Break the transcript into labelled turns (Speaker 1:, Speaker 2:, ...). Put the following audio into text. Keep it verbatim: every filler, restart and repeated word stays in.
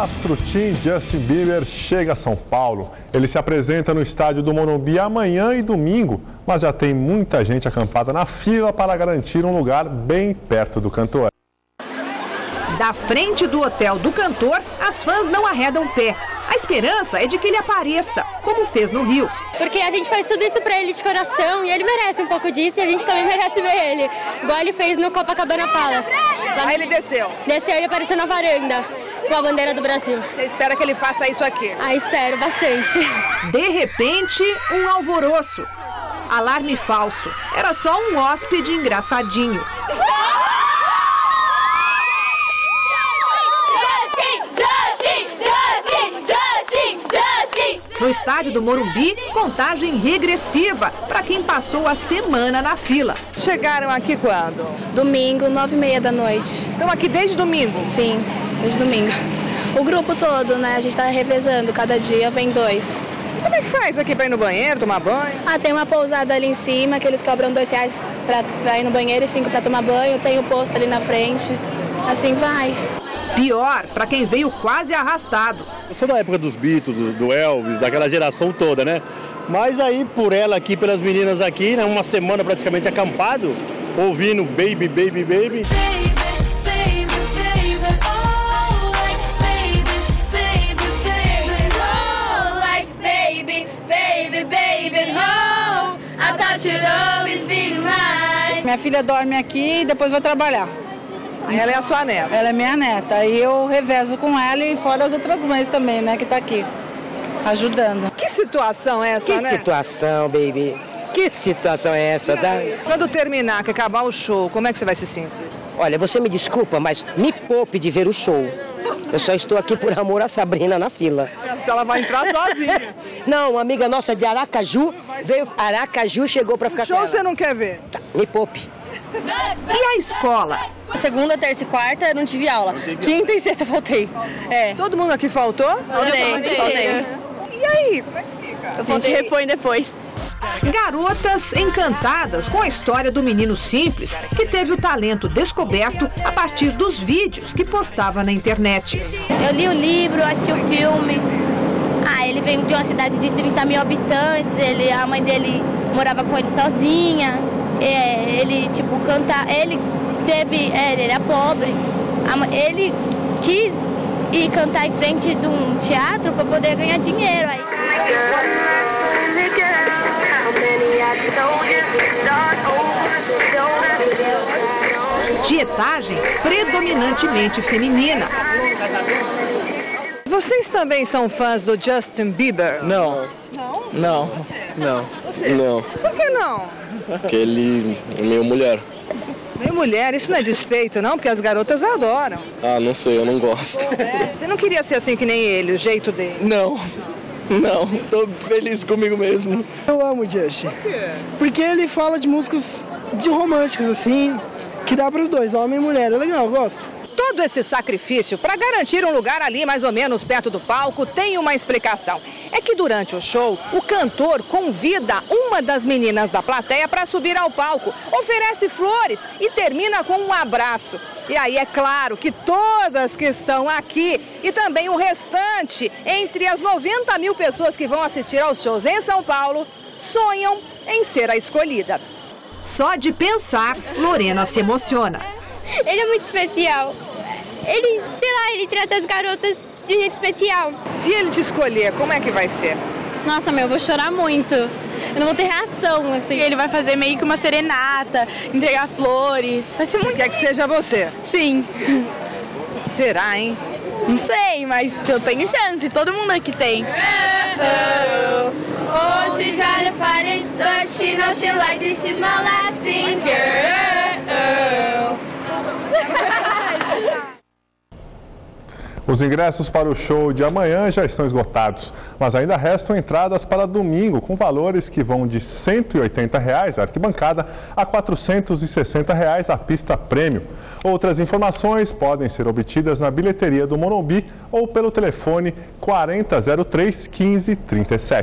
Speaker 1: astro teen Justin Bieber chega a São Paulo. Ele se apresenta no estádio do Morumbi amanhã e domingo, mas já tem muita gente acampada na fila para garantir um lugar bem perto do cantor.
Speaker 2: Da frente do hotel do cantor, as fãs não arredam pé. A esperança é de que ele apareça, como fez no Rio.
Speaker 3: Porque a gente faz tudo isso pra ele de coração e ele merece um pouco disso e a gente também merece ver ele. Igual ele fez no Copacabana Palace.
Speaker 2: Aí ele desceu.
Speaker 3: Desceu e ele apareceu na varanda com a bandeira do Brasil.
Speaker 2: Você espera que ele faça isso aqui?
Speaker 3: Ah, espero bastante. De
Speaker 2: repente, um alvoroço. Alarme falso. Era só um hóspede engraçadinho. No estádio do Morumbi, contagem regressiva para quem passou a semana na fila. Chegaram aqui quando?
Speaker 4: Domingo, nove e meia da noite.
Speaker 2: Estão aqui desde domingo?
Speaker 4: Sim, desde domingo. O grupo todo, né? A gente está revezando, cada dia vem dois.
Speaker 2: Como é que faz aqui para ir no banheiro, tomar banho?
Speaker 4: Ah, tem uma pousada ali em cima, que eles cobram dois reais para ir no banheiro e cinco para tomar banho. Tem o posto ali na frente, assim vai.
Speaker 2: Pior, para quem veio quase arrastado.
Speaker 5: Eu sou da época dos Beatles, do Elvis, daquela geração toda, né? Mas aí, por ela aqui, pelas meninas aqui, né? Uma semana praticamente acampado, ouvindo Baby, Baby, Baby.
Speaker 6: Minha filha dorme aqui e depois vai trabalhar.
Speaker 2: Aí ela é a sua neta?
Speaker 6: Ela é minha neta. Aí eu revezo com ela e fora as outras mães também, né, que tá aqui, ajudando.
Speaker 2: Que situação é essa,
Speaker 7: que
Speaker 2: né?
Speaker 7: Que situação, baby. Que situação é essa, tá?
Speaker 2: Quando terminar, que acabar o show, como é que você vai se sentir?
Speaker 7: Olha, você me desculpa, mas me poupe de ver o show. Eu só estou aqui por amor a Sabrina na fila.
Speaker 2: Ela vai entrar sozinha.
Speaker 7: Não, uma amiga nossa de Aracaju, veio Aracaju, chegou para ficar
Speaker 2: o show
Speaker 7: com ela.
Speaker 2: Você não quer ver?
Speaker 7: Tá, me poupe.
Speaker 2: E a escola?
Speaker 3: Segunda, terça e quarta eu não tive aula. Quinta e sexta eu faltei. É.
Speaker 2: Todo mundo aqui faltou?
Speaker 3: Faltei, faltei.
Speaker 2: E aí, como é que fica?
Speaker 3: A gente repõe depois.
Speaker 2: Garotas encantadas com a história do menino simples que teve o talento descoberto a partir dos vídeos que postava na internet.
Speaker 4: Eu li o livro, assisti o filme. Ah, ele veio de uma cidade de trinta mil habitantes, ele, a mãe dele morava com ele sozinha. É, ele, tipo, canta, ele teve, é, ele era pobre, ele quis ir cantar em frente de um teatro para poder ganhar dinheiro. Aí.
Speaker 2: Dietagem predominantemente feminina. Vocês também são fãs do Justin Bieber?
Speaker 8: Não.
Speaker 2: Não?
Speaker 8: Não. Não. Não.
Speaker 2: Por que não?
Speaker 8: Porque ele é meio mulher.
Speaker 2: Meio mulher, isso não é despeito não, porque as garotas adoram.
Speaker 8: Ah, não sei, eu não gosto.
Speaker 2: É, você não queria ser assim que nem ele, o jeito dele?
Speaker 8: Não. Não, tô feliz comigo mesmo.
Speaker 9: Eu amo o Justin. Por quê? Porque ele fala de músicas de românticas, assim, que dá para os dois, homem e mulher. É legal, eu gosto.
Speaker 2: Todo esse sacrifício para garantir um lugar ali mais ou menos perto do palco tem uma explicação. É que durante o show, o cantor convida uma das meninas da plateia para subir ao palco, oferece flores e termina com um abraço. E aí é claro que todas que estão aqui e também o restante, entre as noventa mil pessoas que vão assistir aos shows em São Paulo, sonham em ser a escolhida. Só de pensar, Lorena se emociona.
Speaker 4: Ele é muito especial. Ele, sei lá, ele trata as garotas de jeito especial.
Speaker 2: Se ele te escolher, como é que vai ser?
Speaker 3: Nossa, meu, eu vou chorar muito. Eu não vou ter reação, assim.
Speaker 6: Ele vai fazer meio que uma serenata, entregar flores. Vai ser muito...
Speaker 2: Quer que seja você?
Speaker 6: Sim.
Speaker 2: Será, hein?
Speaker 6: Não sei, mas eu tenho chance. Todo mundo aqui tem.
Speaker 4: Oh, she's trying to find it, but she knows she likes it. She's my Latin girl.
Speaker 1: Os ingressos para o show de amanhã já estão esgotados, mas ainda restam entradas para domingo, com valores que vão de cento e oitenta reais a arquibancada a quatrocentos e sessenta reais a pista prêmio. Outras informações podem ser obtidas na bilheteria do Morumbi ou pelo telefone quarenta zero três, quinze, trinta e sete.